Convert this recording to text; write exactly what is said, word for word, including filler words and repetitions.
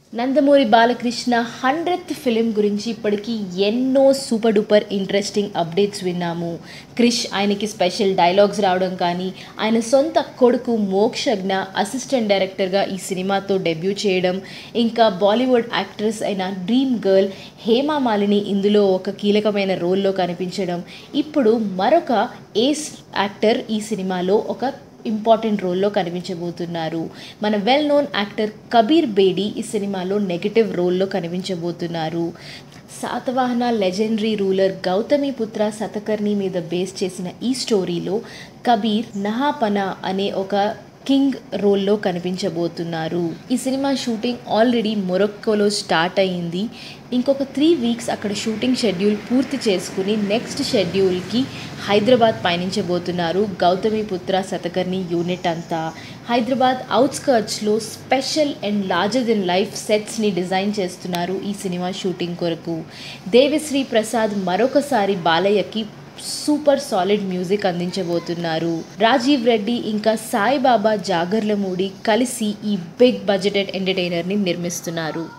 Nandamuri Balakrishna hundredth film గురించి ఇప్పటికీ ఎన్నో సూపర్ డూపర్ ఇంట్రెస్టింగ్ అప్డేట్స్ విన్నాము. క్రిష్ ఆయనకి స్పెషల్ డైలాగ్స్ రావడం కానీ, ఆయన సొంత కొడుకు మోక్షజ్ఞ అసిస్టెంట్ డైరెక్టర్గా ఈ సినిమాతో డెబ్యూ చేయడం, ఇంకా బాలీవుడ్ యాక్ట్రెస్ అయిన డ్రీమ్ గర్ల్ హేమా మాలిని ఇందులో ఒక కీలకమైన రోల్లో కనిపించడం, ఇప్పుడు మరొక ఏస్ యాక్టర్ ఈ సినిమాలో ఒక ఇంపార్టెంట్ రోల్లో కనిపించబోతున్నారు. మన well known actor Kabir Bedi ఈ సినిమాలో నెగటివ్ రోల్లో కనిపించబోతున్నారు. శాతవాహన లెజెండరీ రూలర్ గౌతమిపుత్ర సతకర్ని మీద బేస్ చేసిన ఈ స్టోరీలో కబీర్ నహాపన అనే ఒక కింగ్ రోల్లో కనిపించబోతున్నారు. ఈ సినిమా షూటింగ్ ఆల్రెడీ మొరక్కోలో స్టార్ట్ అయ్యింది. ఇంకొక త్రీ వీక్స్ అక్కడ షూటింగ్ షెడ్యూల్ పూర్తి చేసుకుని నెక్స్ట్ షెడ్యూల్కి హైదరాబాద్ పయనించబోతున్నారు గౌతమిపుత్ర సతకర్ని యూనిట్ అంతా. హైదరాబాద్ అవుట్స్కర్ట్స్లో special and larger than life సెట్స్ని డిజైన్ చేస్తున్నారు ఈ సినిమా షూటింగ్ కొరకు. దేవి శ్రీ ప్రసాద్ మరొకసారి బాలయ్యకి సూపర్ సాలిడ్ మ్యూజిక్ అందించబోతున్నారు. రాజీవ్ రెడ్డి ఇంకా సాయిబాబా జాగర్లమూడి కలిసి ఈ బిగ్ బడ్జెటెడ్ ఎంటర్టైనర్ని నిర్మిస్తున్నారు.